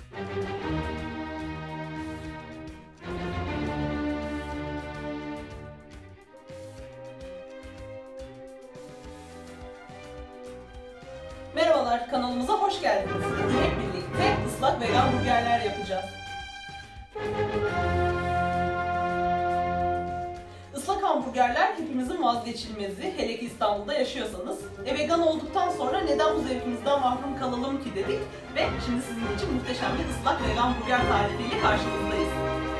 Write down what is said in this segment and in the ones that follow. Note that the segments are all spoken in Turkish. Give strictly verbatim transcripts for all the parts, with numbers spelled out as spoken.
Merhabalar, kanalımıza hoş geldiniz. Bugün hep birlikte ıslak vegan burgerler yapacağız. Islak hamburgerler hepimizin vazgeçilmezi, hele ki İstanbul'da yaşıyorsanız. E vegan olduktan sonra neden bu zevkimizden mahrum kalalım ki dedik ve şimdi sizin için muhteşem bir ıslak vegan burger tarifiyle karşınızdayız.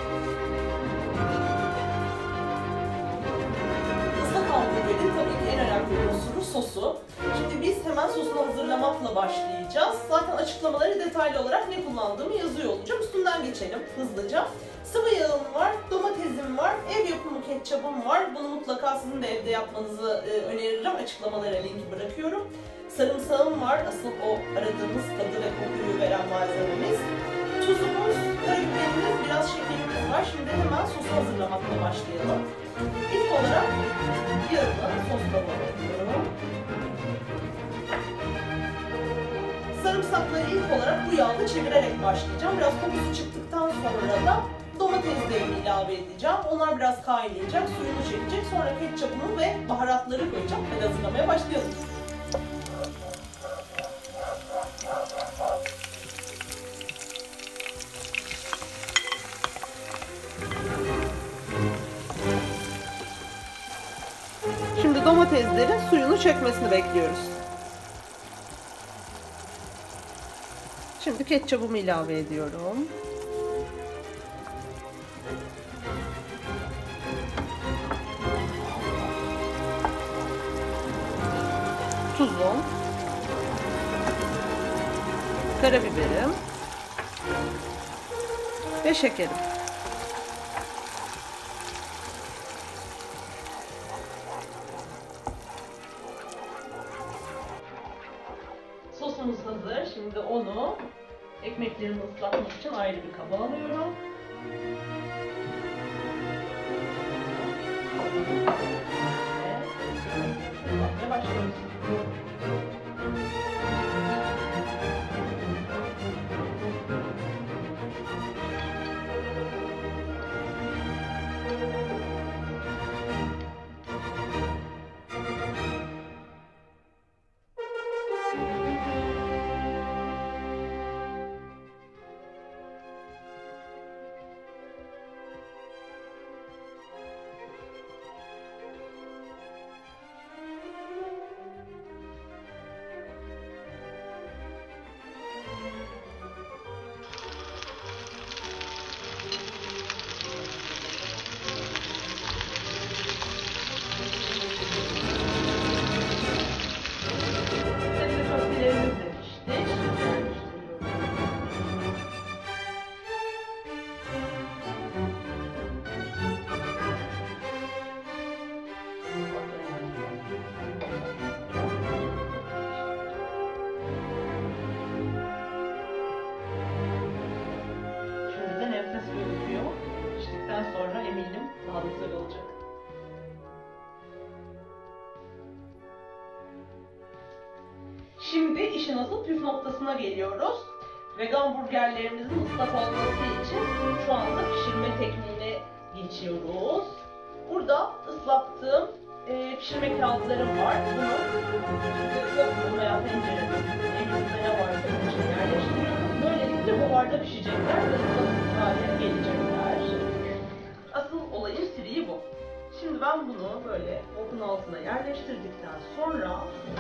Islak hamburgerin tabii ki en önemli unsuru sosu. Şimdi biz hemen sosunu hazırlamakla başlayacağız. Zaten açıklamaları detaylı olarak ne kullandığımı yazıyor olacağım. Üstünden geçelim hızlıca. Sıvı yağım var, domatesim var, ev yapımı ketçapım var. Bunu mutlaka sizin de evde yapmanızı e, öneririm. Açıklamalara linki bırakıyorum. Sarımsağım var, asıl o aradığımız tadı ve kokuyu veren malzememiz. Tuzumuz, karabiberimiz, biraz şekerimiz var. Şimdi hemen sosu hazırlamakla başlayalım. İlk olarak yağımı sosla alıyorum. Sarımsakları ilk olarak bu yağda çevirerek başlayacağım. Biraz kokusu çıktıktan sonra da domateslerimi ilave edeceğim. Onlar biraz kaynayacak, suyunu çekecek. Sonra ketçapımı ve baharatları koyacağım ve hazırlamaya başlayalım. Şimdi domateslerin suyunu çekmesini bekliyoruz. Şimdi ketçapımı ilave ediyorum. Tuzum, karabiberim ve şekerim. Sosumuz hazır. Şimdi onu ekmeklerimi ıslatmak için ayrı bir kaba alıyorum. Ve başlıyoruz. Sonra eminim daha da güzel olacak. Şimdi işin asıl püf noktasına geliyoruz. Vegan burgerlerimizin ıslak olması için şu anda pişirme tekniğine geçiyoruz. Burada ıslattığım e, pişirme kağıtlarım var. Bunu ıslattığım veya tencerenin elimizde ne varsa içine yerleştiriyoruz. Böylelikle buharda pişecekler ve ıslak haline gelecekler. Asıl olayın siriği bu. Şimdi ben bunu böyle okun altına yerleştirdikten sonra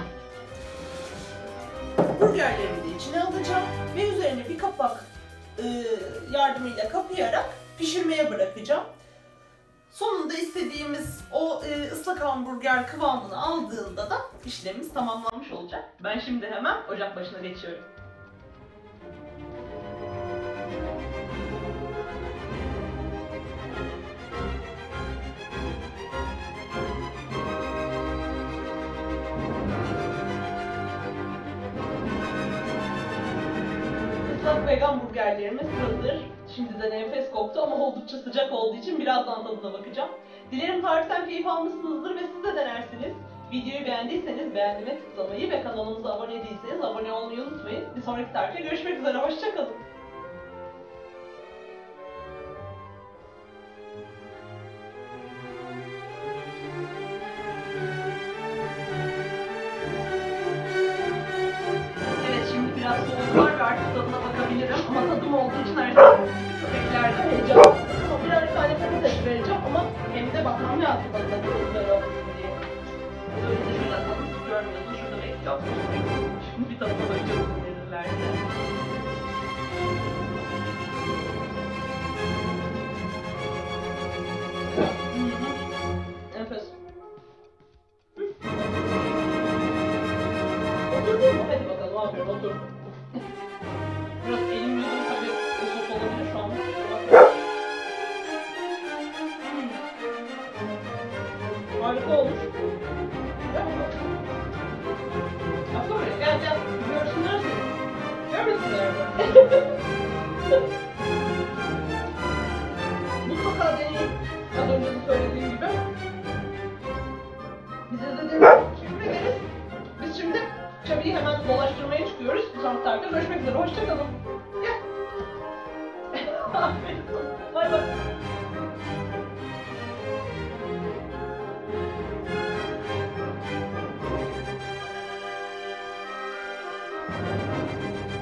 burgerlerimi de içine alacağım ve üzerine bir kapak e, yardımıyla kapayarak pişirmeye bırakacağım. Sonunda istediğimiz o e, ıslak hamburger kıvamını aldığında da işlemimiz tamamlanmış olacak. Ben şimdi hemen ocak başına geçiyorum. Islak vegan burgerlerimiz hazır. Şimdiden enfes koktu ama oldukça sıcak olduğu için birazdan tadına bakacağım. Dilerim tariften keyif almışsınızdır ve siz de denersiniz. Videoyu beğendiyseniz beğendiğime tıklamayı ve kanalımıza abone değilseniz abone olmayı unutmayın. Bir sonraki tarifte görüşmek üzere, hoşça kalın. verebilirim ama tadım olduğu için her zaman köpeklerde heyecan. Ama birer tane patates vereceğim ama hem de bakmam lazım tadına değil mi güzel olsun diye. Böyle de şurada tadım görmüyorsun, şurada bekliyorum. Şimdi bir tadıma bakacağım verirlerse. Enfes. Oturdun mu? Hadi bakalım, aferin otur. Biraz elim yüzüm tabii sos olabilir şu anda. Hmm. Harika olmuş. Gel bakalım. Atla buraya, gel gel. Görsünler seni. Görmesinler mi? Mutlaka deneyin. Az önce de söylediğim gibi. Bize de deneyin. Şimdi geliriz. Biz şimdi Çabi'yi hemen dolaştırmaya çıkıyoruz. Sonra tarihte görüşmek üzere. Hoşçakalın. Gel. Aferin. Bay bay.